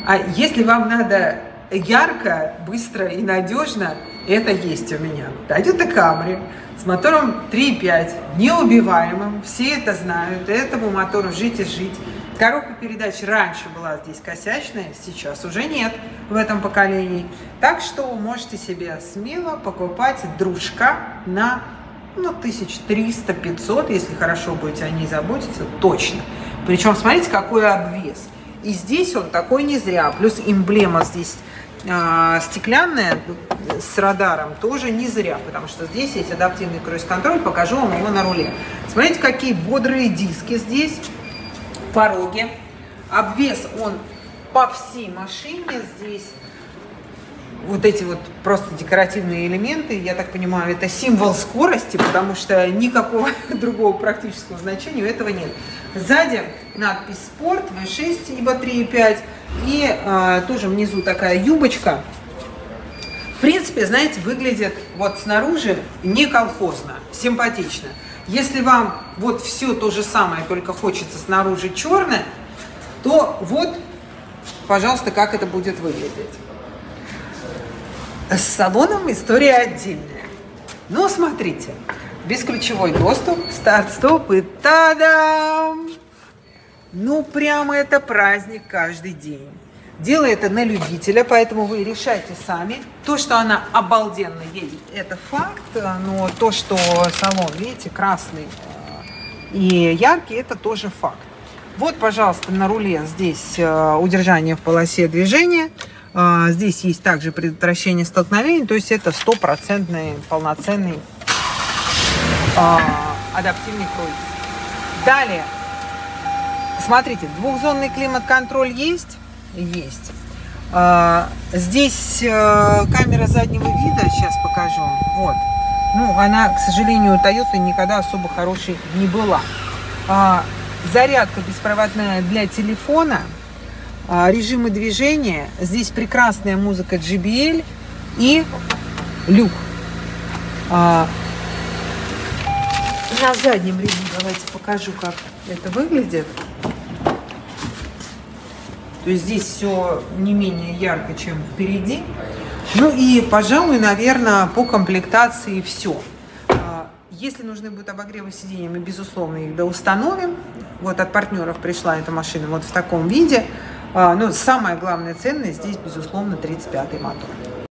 А если вам надо ярко, быстро и надежно, это есть у меня. Toyota Camry с мотором 3.5, неубиваемым, все это знают, этому мотору жить и жить. Коробка передач раньше была здесь косячная, сейчас уже нет в этом поколении. Так что можете себе смело покупать дружка на 1300-500, если хорошо будете о ней заботиться, точно. Причем смотрите, какой обвес. И здесь он такой не зря. Плюс эмблема здесь стеклянная с радаром тоже не зря, потому что здесь есть адаптивный круиз-контроль. Покажу вам его на руле. Смотрите, какие бодрые диски здесь, пороги. Обвес он по всей машине. Здесь вот эти вот просто декоративные элементы, я так понимаю, это символ скорости, потому что никакого другого практического значения у этого нет. Сзади надпись «Спорт», V6, ибо 3.5, и тоже внизу такая юбочка. В принципе, знаете, выглядит вот снаружи не колхозно, симпатично. Если вам вот все то же самое, только хочется снаружи черное, то вот, пожалуйста, как это будет выглядеть. С салоном история отдельная. Но смотрите, бесключевой доступ, старт-стоп и та-дам! Ну, прямо это праздник каждый день. Дело это на любителя, поэтому вы решайте сами. То, что она обалденно едет, это факт, но то, что салон, видите, красный и яркий, это тоже факт. Вот, пожалуйста, на руле здесь удержание в полосе движения. Здесь есть также предотвращение столкновений, то есть это стопроцентный полноценный адаптивный круиз. Далее, смотрите, двухзонный климат-контроль есть? Есть. Здесь камера заднего вида, сейчас покажу. Вот. Ну, она, к сожалению, у Toyota никогда особо хорошей не была. Зарядка беспроводная для телефона. Режимы движения. Здесь прекрасная музыка JBL и люк. На заднем ряду давайте покажу, как это выглядит. То есть здесь все не менее ярко, чем впереди. Ну и, пожалуй, наверное, по комплектации все. Если нужны будут обогревы сидений, мы, безусловно, их доустановим. Вот от партнеров пришла эта машина вот в таком виде. Но самая главная ценность здесь, безусловно, 35-й мотор.